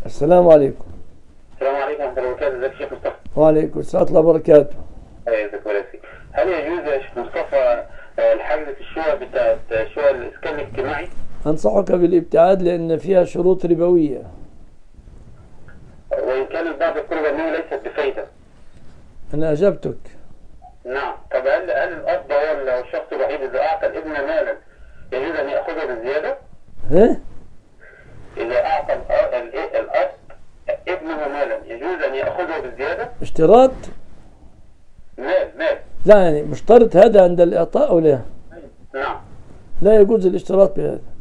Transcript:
السلام عليكم. السلام عليكم ورحمة الله وبركاته. ازيك يا شيخ مصطفى؟ وعليكم السلام ورحمة الله وبركاته. ازيك ولا سي. هل يجوز يا شيخ مصطفى الحجز في الشقق بتاعت شقق الإسكان الاجتماعي؟ أنصحك بالابتعاد لأن فيها شروط ربوية. وإن كان البعض يقول أنها ليست بفايدة. أنا أجبتك. نعم. طب هل الأب هو الشخص الوحيد إذا أعطى الابن مالا يجوز أن يأخذه بزيادة؟ ها؟ إذا أعطى الأب ابنه مالا يجوز أن يأخذه بزيادة؟ اشتراط؟ مال. لا يعني مشترط هذا عند الإعطاء أو لا؟ نعم. لا يجوز الاشتراط بهذا.